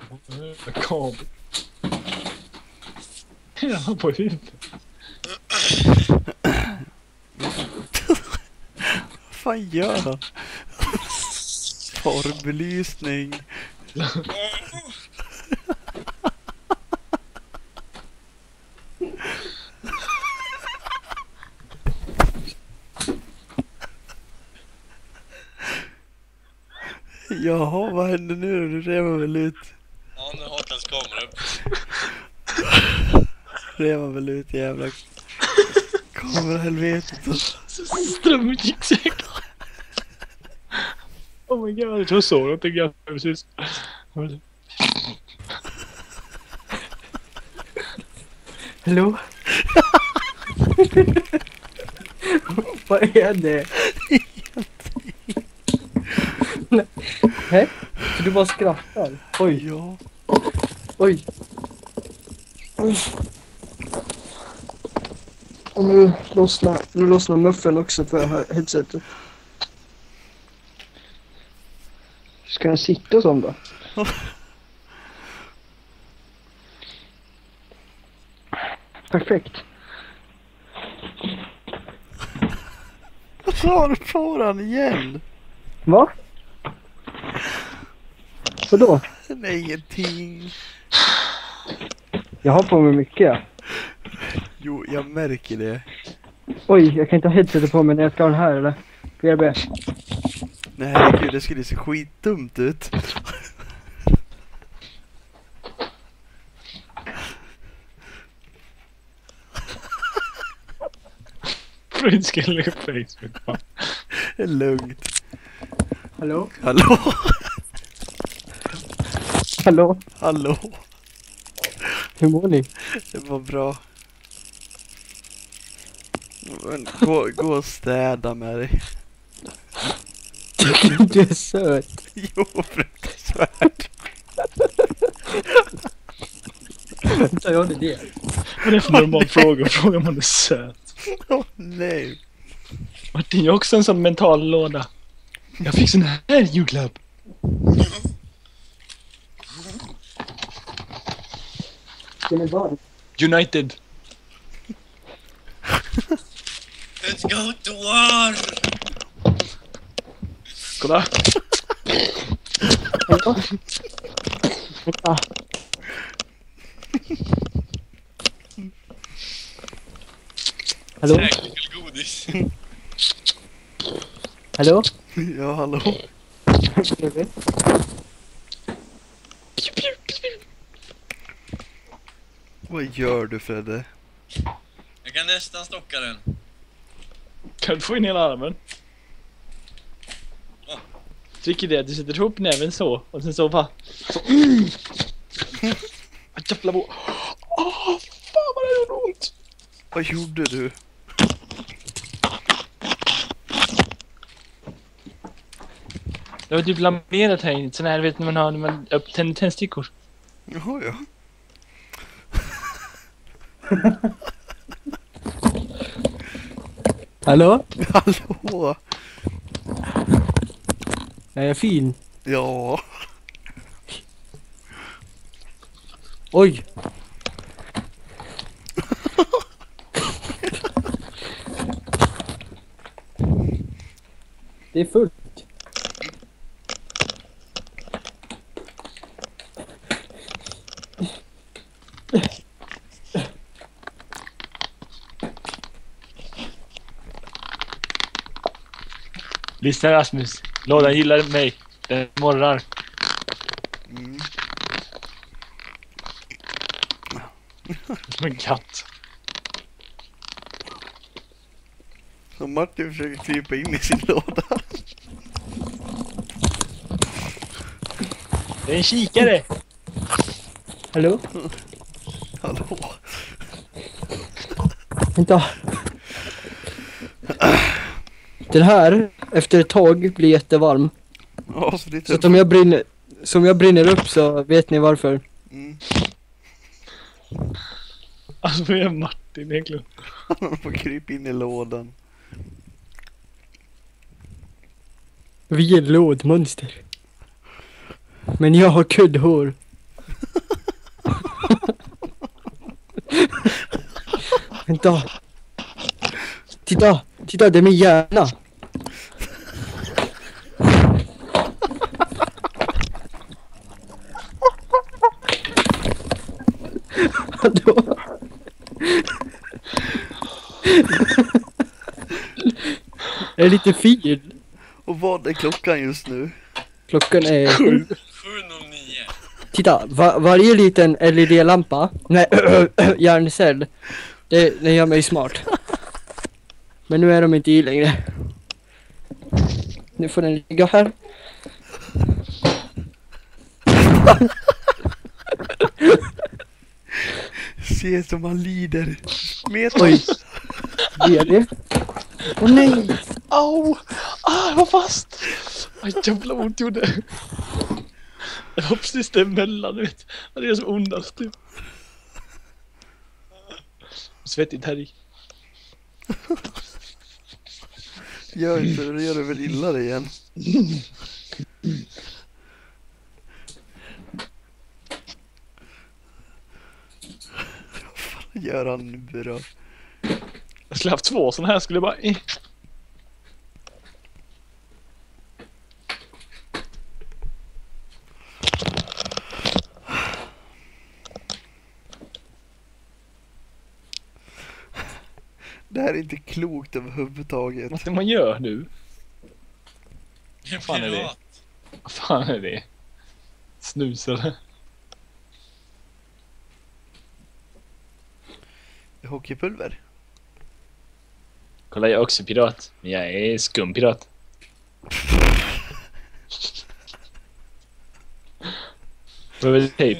Kabel. Ja, på huvudet. Vad fan gör han? Porrbelysning. Jaha, vad händer nu? Du revar väl ut? Ja, nu har hans kamera upp. Revar väl ut jävla kamerahelvetet. Strömmen gick säkert. Oh my god, jag tror så. Jag tycker jag precis. Hallå? Vad är det? Hej? Så du bara skrattar? Oj. Ja. Oj. Och nu lossnar muffen också för headsetet. Ska den sitta som då? Perfekt. Vad sa du på den igen? Va? Vadå? Nej, ingenting. Jag har på mig mycket. Jo, jag märker det. Oj, jag kan inte ha headsetet på mig när jag ska ha den här eller? BRB. Nej, herregud, det skulle se skitdumt ut. Prince ska lägga Facebook. Det är lugnt. Hallå? Hallå? Hallå? Hallå? Hur mår ni? Det var bra. Men gå och städa med dig. Du är söt. Jo, fruktansvärt. Så jag det. Vad är det för normal fråga? Frågar man är söt. Åh, nej. Martin, jag har också en sån mental låda. Jag fick sån här julklapp. Den är varm. United. Let's go to war! Kolla. Vänta. Hallå? Säkert godis. Hallå? Ja, hallå. Vad gör du, Fredde? Jag kan nästan stocka den. Kan du få in hela armen? Ja. Tycker det, du sätter ihop näven så och sen så bara så. Jävla bo. Åh, fan vad det gjorde ont. Vad gjorde du? Det var typ lamerat här inne, sån här vet när man upptänder tändstickor. Jaha, ja. Hallå? Hallå? Är jag fin? Ja. Oj! Det är fullt. Lyssna Rasmus, lådan gillar mig. Den morrar. Mm. Som en katt. Så Martin försöker krypa in i sin låda. Det är en kikare. Hallå? Hallå? Vänta. Den här, efter ett tag, blir jättevarm. Ja, så det är Så att om jag brinner upp så vet ni varför. Mm. Alltså vad är Martin egentligen? Han får krypa in i lådan. Vi är lådmonster. Men jag har kuddhår. Vänta. Titta, titta, det är min hjärna. Hallå? Jag är lite fin. Och vad är klockan just nu? Klockan är 7:09. Titta, varje liten LED-lampa, nej, hjärncell, det gör mig smart. Men nu är de inte i längre. Nu får den ligga här. Se som han lider. Oj, det är det. Åh nej! Au! Ah, jag var fast! Aj, jävla ont gjorde. Jag var precis där emellan, du vet. Det är så ondast, typ. Svettigt här i. Gör inte det, då gör du väl illa dig igen. Vad fan gör han nu då? Jag skulle haft 2 såna här, skulle jag bara... Det här är inte klokt överhuvudtaget. Vad ska man göra nu? En fan är det? pirat. Vad fan är det? Snus eller? Hockeypulver. Kolla, jag är också pirat. Men jag är skumpirat. Behöver tejp.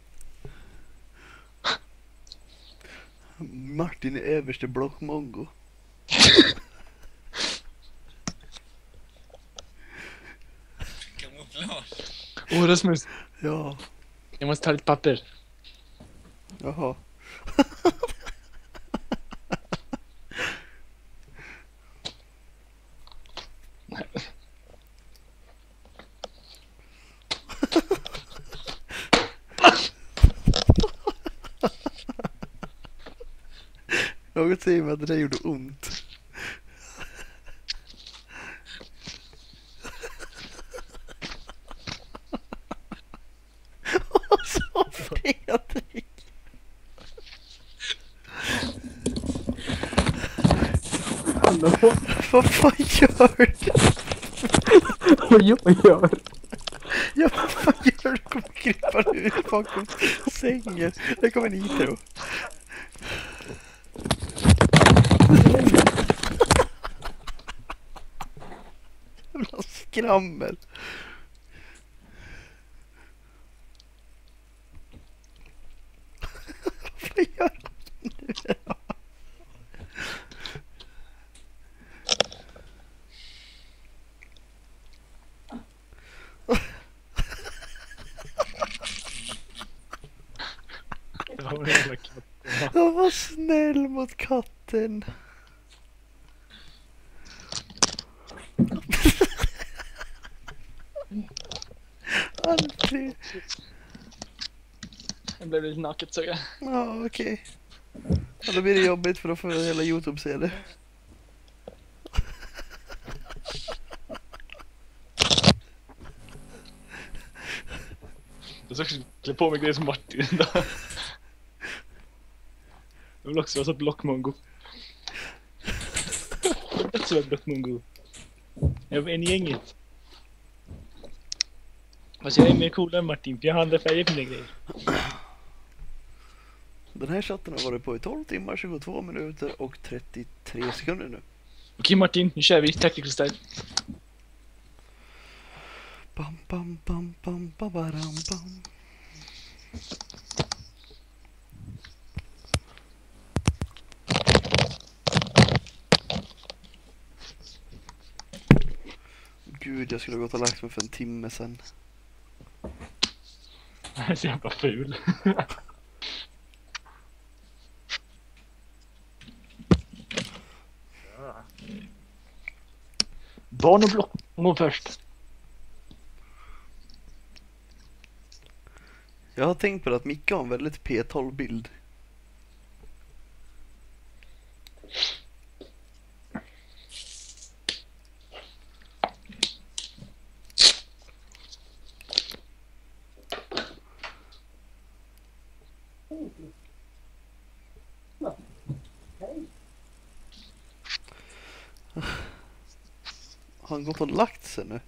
Martin är överste blockmongo. Kamouflage. Åh, Rasmus. Ja, Jag måste ta lite papper. jaha. Något säger mig att det där gjorde ont. Så Fredrik. Hallå? Vad fan gör du? Vad jag gör? Ja, vad fan gör du? Kommer krypa ut bakom sängen. Det kommer en intro. Jävla skrammel. Vad gör han nu då? Det var en jävla katt. Jag var snäll mot katten. Aldrig. Jag blev lite naket, så jag. Ja, okej. Ja, då blir det jobbigt för att få hela YouTube se det. Jag ska klä på mig grejer som Martin då. Jag vill också vara så blockmongo. Jag vill också vara blockmongo. Jag är en i gänget. Fast jag är mer cool än Martin, för jag har andra färger på mina grejer. Den här chatten har varit på i 12 timmar, 22 minuter och 33 sekunder nu. Okej Martin, nu kör vi tactical style. Bam, bam, bam, bam, babaram, bam. Gud, jag skulle ha gått och lagt mig för en timme sen. Jag är så jävla ful. Barn och blockmongo först. Jag har tänkt på att Micke har en väldigt P12-bild. Har han gått och lagt sig nu?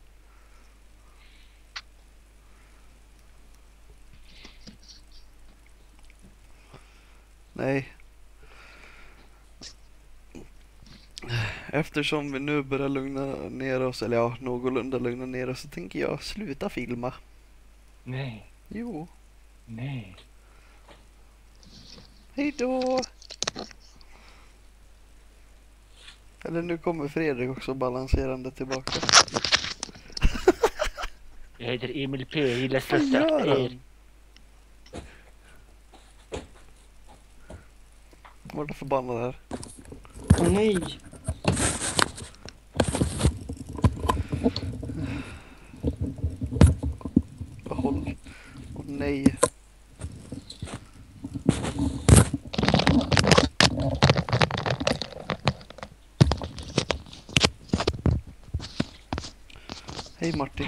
Nej. Eftersom vi nu börjar lugna ner oss, eller ja, någorlunda lugna ner oss, så tänker jag sluta filma. Nej, Jo, nej. hej då! Eller nu kommer Fredrik också balanserande tillbaka. Jag heter Emil P. Jag gillar Vad gör slösa han? Var det förbannad här? Åh nej. Behåll. Åh nej. Hej Martin.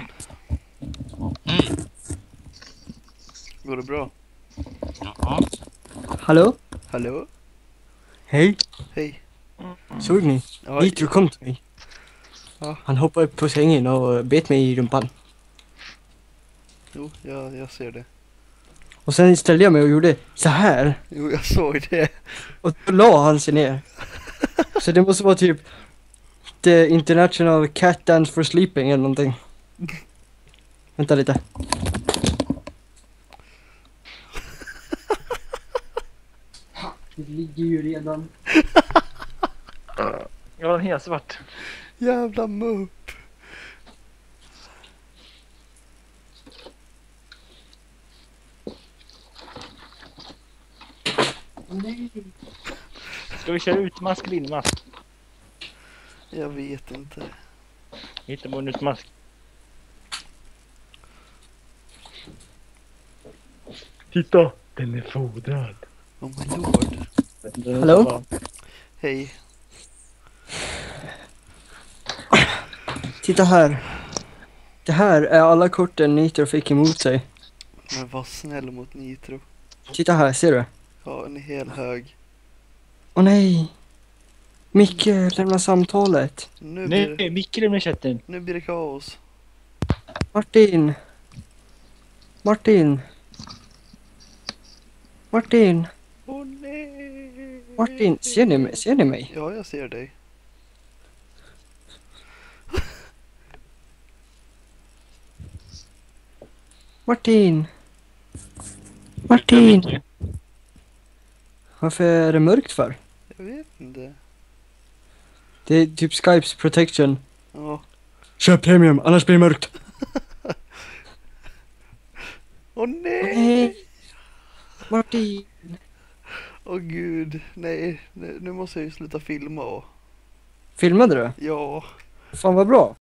Går det bra? Ja. Hallå? Hallå? Hej. Hej. Såg ni? Ja, Nitro kom till mig. Ja. Han hoppade upp på sängen och bet mig i rumpan. Jo, jag ser det. Och sen ställde jag mig och gjorde så här. Jo, jag såg det. Och då la han sig ner. Så det måste vara typ The International Cat Dance for Sleeping eller någonting. Vänta lite. Det ligger ju redan. Jag har en helt svart. Jävla mupp. Nej. Ska vi köra utmask eller inmask? Jag vet inte. Hitta på en utmask. Titta, den är fodrad. Oh my lord. Hallå? Hej. Titta här. Det här är alla korten Nitro fick emot sig. Men var snäll mot Nitro. Titta här, ser du? Ja, en hel hög. Åh nej. Micke, lämna samtalet. Nu blir, Nej, Micke lämnar chatten. nu blir det kaos. Martin. Martin. Martin. Åh nej. Martin, ser ni mig? Ser ni mig? Ja, jag ser dig. Martin. Martin. Varför är det mörkt för? Jag vet inte. Det är typ Skypes protection. Ja. Köp premium, annars blir det mörkt. Åh nej. Nej. Martin. Åh gud. Nej, nu måste jag ju sluta filma. Filmade du? Ja. Fan vad bra.